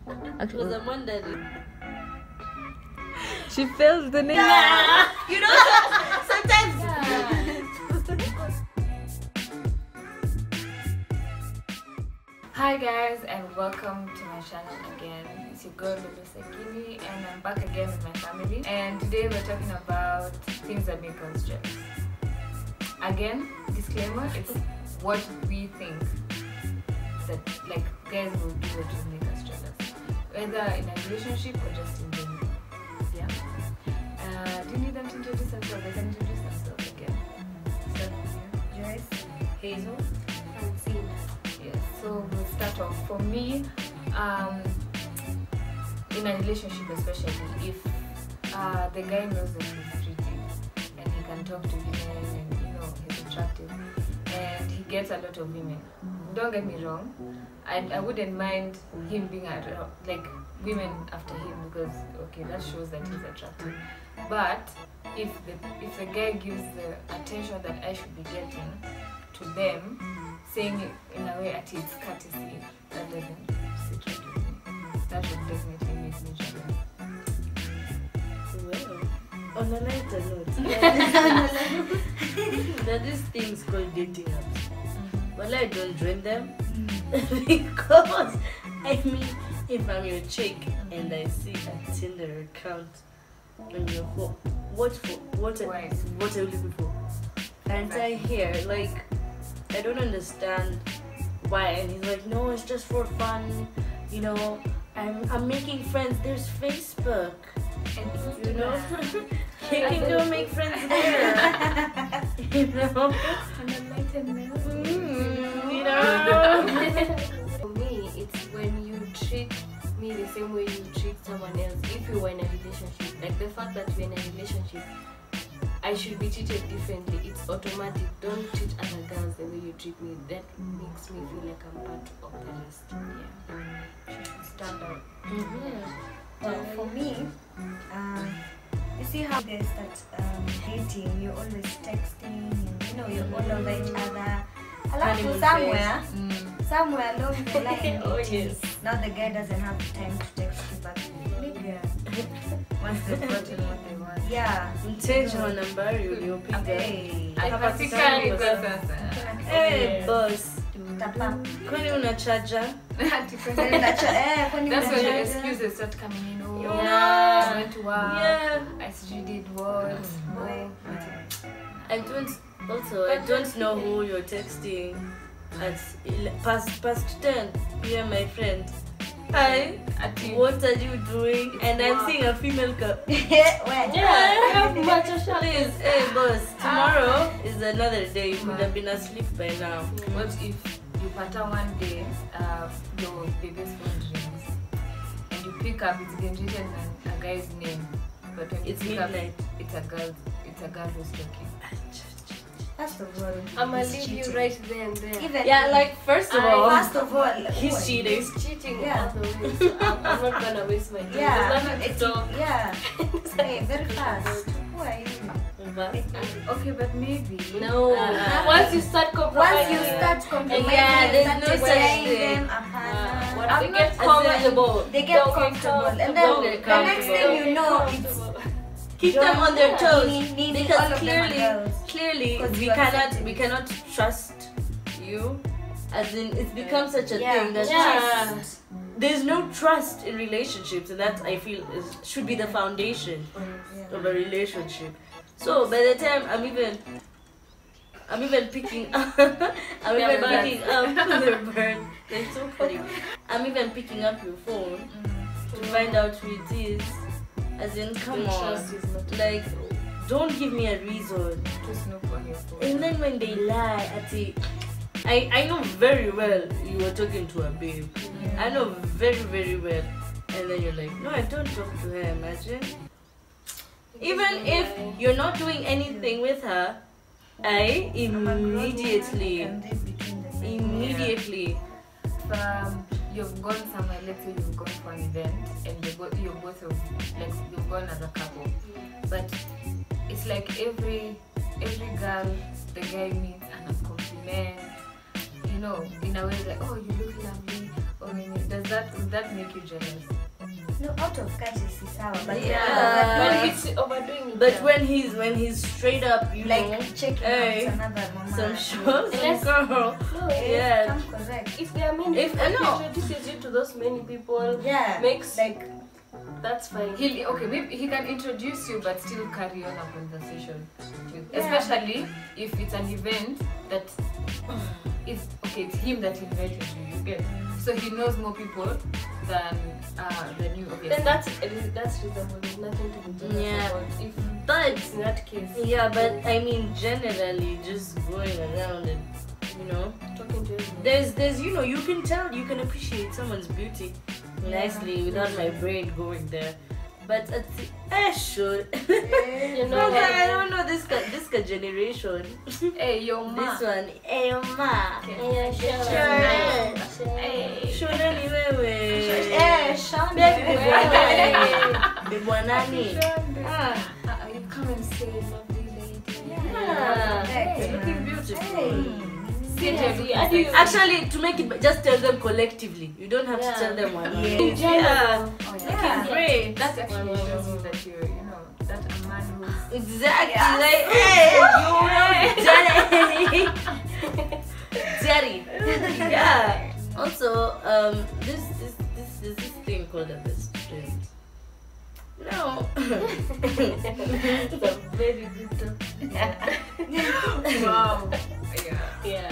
Actually, Because I'm wondering. she fails the name. You know, sometimes. Hi guys, and welcome to my channel again. It's your girl Lulu Sekini, and I'm back again with my family. And today we're talking about things that make us jealous. Again, disclaimer: it's what we think that like guys will do that will make us jealous, whether in a relationship or just in general. Yeah. Do you need them to introduce themselves? They can introduce themselves again. Start with you, Joyce, Hazel, Francine. yes. So we'll start off. For me, in a relationship, especially if the guy knows that he's pretty and he can talk to women and he's attractive and he gets a lot of women. Don't get me wrong, I wouldn't mind him being like women after him, because okay, that shows that he's attractive. But if the guy gives the attention that I should be getting to them, saying it in a way that it's courtesy, that doesn't sit right with me. That would definitely make me jealous. Well, on a lighter note, there are these things called dating apps. Well, I don't join them because I mean, if I'm your chick and I see a Tinder account on your phone, what are you looking for? And I hear like, I don't understand why. And he's like, no, it's just for fun. I'm making friends. There's Facebook. And You can go make friends there. on a lighter note. For me, it's when you treat me the same way you treat someone else. If you were in a relationship, like the fact that you're in a relationship, I should be treated differently. It's automatic. Don't treat other girls the way you treat me. That makes me feel like I'm part of the rest. Yeah. She should stand out. Well, for me, you see how there's that dating, you're always texting, you're all over each other. Honeymoon Somewhere along the line, Oh, yes. now the guy doesn't have time to text you back. Nigga. Once they've gotten what they want. Yeah. Intentional number you pick up. Hey. Hapatikani kwa sasa. Hey boss, Tapa. kwani una charger? That's when the excuses start coming in. Oh, I went to work. Yeah. I still did what? I don't know who you're texting at past 10 p.m. my friend. Hi, what are you doing? And I'm seeing a female cup. Yeah, please, hey boss, tomorrow is another day. You could have been asleep by now. What if you pattern one day, your biggest phone rings and you pick up, it's been written a guy's name, but when It's you pick up, midnight. it's a girl who's talking. First of all, I'm gonna leave you right there and there. even Yeah, like first of all, first of all, he's cheating. He's cheating Yeah. all the way, so I'm not gonna waste my time. Yeah, There's nothing to talk. yeah. Hey, very fast. Who are you? Okay, but maybe. No. Once you start compromising, Once you start compromising, Yeah, there's start no such denying thing. them, they get comfortable. they get comfortable, and then the next thing you know, it's Keep them on their toes, Needing all because of them are girls. clearly Because we you accept it. cannot trust you, as in it's become such a Yeah. thing that there's no trust in relationships, and that I feel should be the foundation of a relationship. So by the time I'm even picking up your bird. They're so funny. I'm even picking up your phone to find out who it is. As in, come on, Trust is not like, don't give me a reason. To snoop on your phone. And then when they lie, I know very well you were talking to a babe. I know very, very well. And then you're like, no, I don't talk to her, imagine. Even if you're not doing anything with her, I immediately, you've gone somewhere, let's say you've gone for an event and you've gone as a couple, but it's like every girl the guy meets and a compliment, in a way like, oh, you look lovely, Would that make you jealous? No, out of courtesy, sawa. But Yeah. But it's overdoing it. But yeah. when he's straight up, you like know, checking hey, out another mama. some shows, Unless- girl. No, Yeah. Come correct. if there are many If- people, no. he introduces you to those many people, Yeah. makes like that's fine. Maybe he can introduce you but still carry on a conversation Yeah. especially if it's an event that it's him that invited you get, so he knows more people than you, obviously. Then that's reasonable. There's nothing to be jealous Yeah. about. If But in that case, yeah, but I mean, generally, just going around and talking to everyone. there's you can appreciate someone's beauty nicely without my brain going there. But I should. You know, Because I like, don't know this generation. Hey, yo, ma. This one, hey ma. yeah, sure. Sure. Hey. Shuleni wewe. Sean. Baby bwanani. You come and say, lovely lady. Yeah. Hey. Looking beautiful. Actually, to make it, just tell them collectively. You don't have to tell them one. Yes. Yeah. Oh, Looking great. That actually shows you that you're, that a man who's Exactly. Like, hey, you know, daddy. Yeah. Also, this thing called a best friend. No. It's a very good topic. wow. Yeah.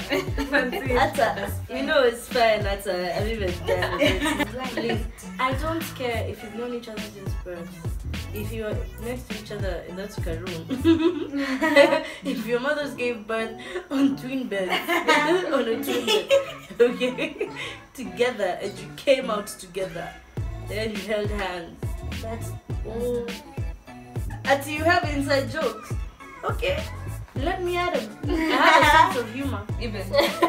It's fine. I'm even done with it. Please, I don't care if you've known each other since birth. If you're next to each other in that room, if your mothers gave birth on twin beds, on a twin bed, okay, together, and you came out together, then you held hands. That's all. Until you have inside jokes, okay. Let me add them. I have a sense of humor. Even.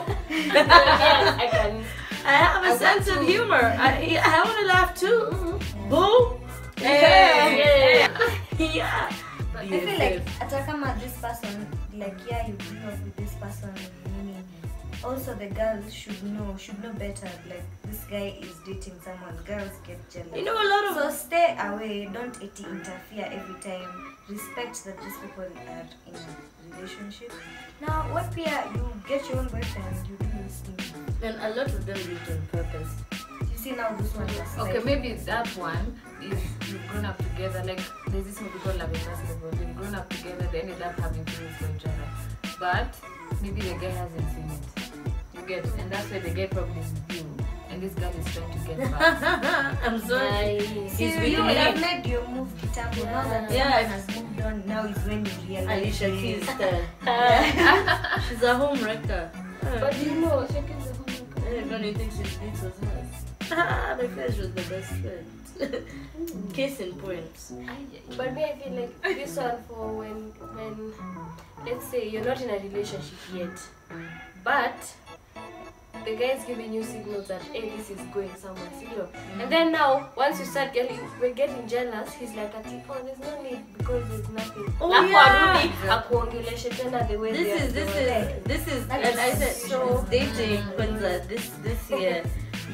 Yeah, I can. I have a sense of humor. I want to laugh too. Boo! Yeah. Yeah. I feel like atakama this person, like you grew up with this person, meaning also the girls should know better. Like this guy is dating someone, girls get jealous. You know, a lot of So stay away, don't interfere every time. Respect that these people are in a relationship. Now, what Pia, you get your own boyfriend, you do this thing. and a lot of them do it on purpose. You see now this one is Okay, like, maybe that one is you've grown up together. Like there's this movie called Love and Basketball. They've grown up together. They ended up having feelings for each other, but maybe the guy hasn't seen it. You get, and that's why the guy probably is with you, and this guy is trying to get back. I'm sorry. Nice. He's you with would me. have made your move kitambo. Now that Yeah. someone has moved on, now is when you realize. Alicia Keys style. She's a home wrecker. But you know, Shakin's a homemaker. Everybody thinks his beat was hers. My friend was the best friend. Case in point. But me, I feel like this one for when let's say you're not in a relationship yet, but the guy is giving you signals that hey, this is going somewhere, and then now once you start getting jealous, he's like, oh, there's no need because there's nothing. Oh, Alafu yeah. arudi, akuongeleshe tena the way they are doing. This is That and is I said so dating kwanza this year,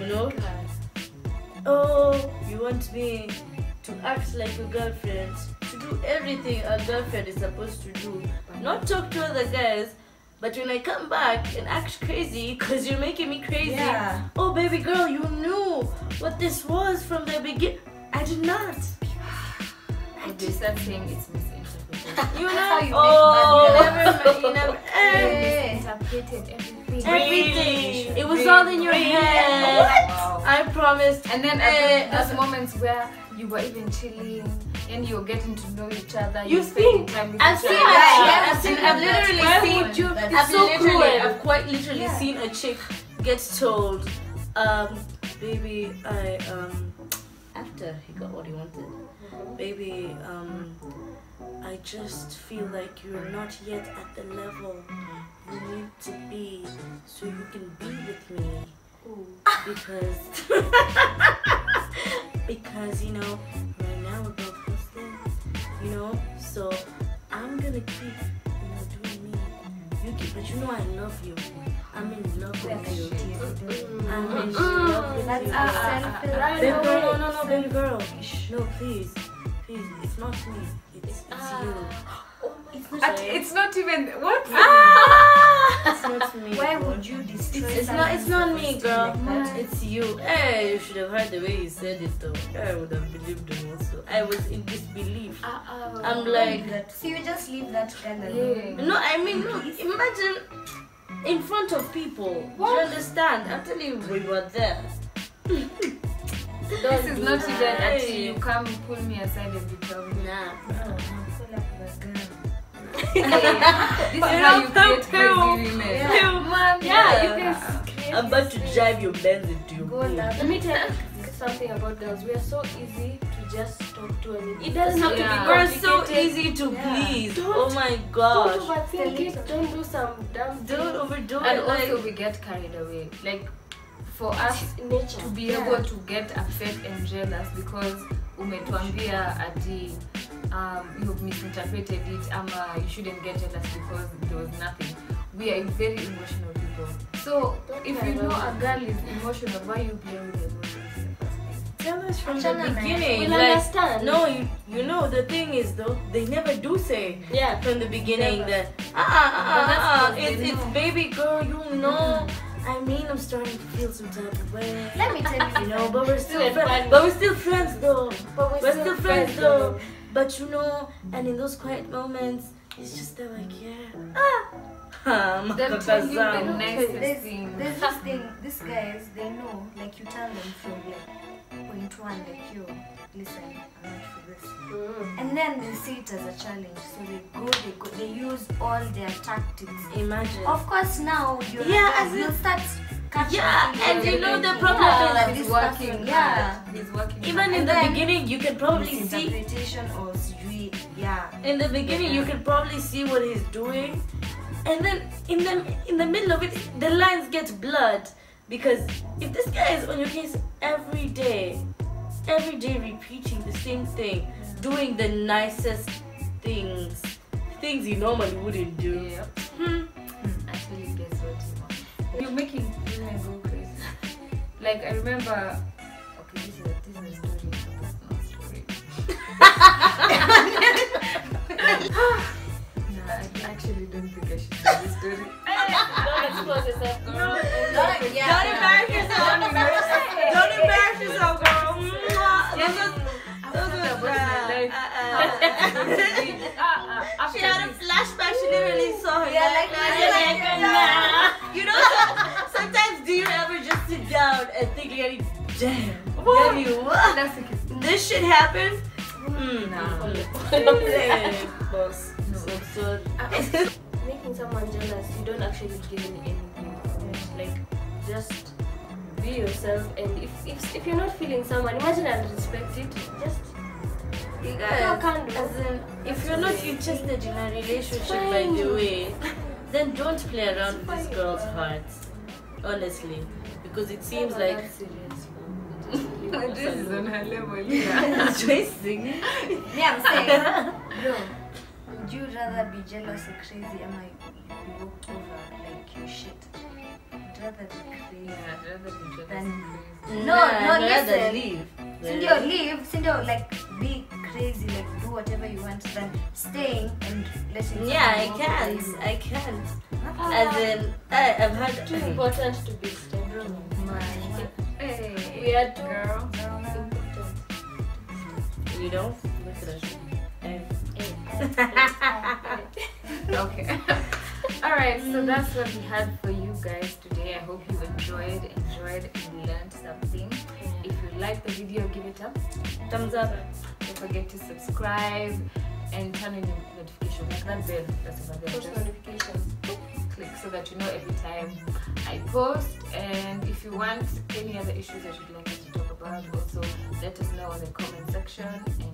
Oh, you want me to act like a girlfriend, to do everything a girlfriend is supposed to do, not talk to other guys, but when I come back and act crazy because you're making me crazy. Yeah. Oh, baby girl, you knew what this was from the beginning. I did not. You start saying it's misinterpreted. You know? how you Oh, you never. Misinterpreted everything. Everything. It was all in your head. Wow. I promised. And then those moments where you were even chilling and you're getting to know each other. You've spending seen- time with I've each seen other. I've literally Why seen would you? I've so literally, cruel. I've quite literally seen a chick get told, baby, after he got what he wanted, baby, I just feel like you're not yet at the level you need to be so you can be with me. Because right now we're both hustling, so I'm gonna keep doing me. You keep, but I love you. I'm in love We are with you. guilty every day. I'm in love with That's you. selfish. Baby girl, no, baby girl. No, please. It's not me. It's you. It's not, It's not even what? It's not me. why girl. would you destroy It's someone's not me, self-esteem girl. like that? It's you. Hey, you should have heard the way you said it though. I would have believed him also. I was in disbelief. I'm like, So you just leave that girl alone. no, I mean, no, imagine in front of people. Do you understand? I'm telling you, we were there. This is not even until you come pull me aside and you tell me. Nah. No, pull up the girl. This is how you create crazy women. Yeah, you can I'm about to drive your Benz into your Go boot. love. Let me tell you something about girls. We are so easy to just talk to, and it doesn't have to Yeah. be We're so complicated. easy to Yeah. please. Don't- Oh my Don't gosh. overthink it. Don't do some dumb Don't things. overdo And it. Like, also we get carried away. Like for us In nature. to be able to get upset and jealous because umetuambia ati you've misinterpreted it ama you shouldn't get jealous because there was nothing. We are very emotional people. So if you know a girl is emotional, why you play with emotions in the first place? tell us from the Achana na- beginning. We'll Like, understand. no, you know the thing is though, they never do say Yeah. from the beginning Never. that that's 'cause they it's know. baby girl, you know. I mean, I'm starting to feel some type of way. Let me tell you, You know, but we're still Still friends. funny. But we're still friends though. But We're still friends though. But you know, and in those quiet moments, it's just they're like, yeah. They'll tell you the Makakazam. nicest there's thing. this thing, these guys, they know, like you tell them from like point one, like yo, listen, I'm not for this. And then they see it as a challenge, so they use all their tactics. Imagine. Of course, now you're you'll start catching. Yeah, and you know the Yeah, problem is like this he's working person, hard. yeah. He's working even hard. in And the then beginning, you can probably see. misinterpretation or sijui, yeah. In the beginning, you can probably see what he's doing, and then in the middle of it, the lines get blurred because if this guy is on your case every day repeating the same thing, doing the nicest things he normally wouldn't do. Yeah. Hmm. Actually, guess what you want? You're making women go crazy. Like I remember. Okay, this is a story. It's a personal story. Nah, I actually don't think I should tell this story. Don't expose yourself, girl. Don't embarrass yourself. Don't embarrass yourself, girl. Those are about my life. She had a flashback. She literally saw her. Yeah, like You know, sometimes do you ever just sit down and think, like, damn, what? This shit happened? Boss. So, Making someone jealous, you don't actually gain anything from it. Like, just be yourself, and if you're not feeling someone, imagine I'll respect it. Just you no guys, candle. as in, if you're not interested in a relationship, by the way, then don't play around with this girl's heart. Honestly, because it seems like That's serious. This is on her level. Yeah. it's racing. Me, I'm saying, bro, would you rather be jealous or crazy? Am I you walked over like you shit? I'd rather be crazy. Yeah, I'd rather be jealous Then- and crazy. No, I'd no, rather listen. leave. Sindio, leave. Sindio, like be crazy, like do whatever you want, than staying and letting. Yeah, I someone walk over can't. you. I can't. As in, I've had. Too important to be stubborn. Hey, We are too girl. important. You know? Look at us. Okay. Alright, so that's what we had for you guys today. I hope you enjoyed and learned something. If you liked the video, give it a Thumbs up. don't forget to subscribe and turn on your notification, like that bell that's over there. Post Just notifications. click so that you know every time I post. And if you want any other issues that you'd like us to talk about, also let us know in the comment section.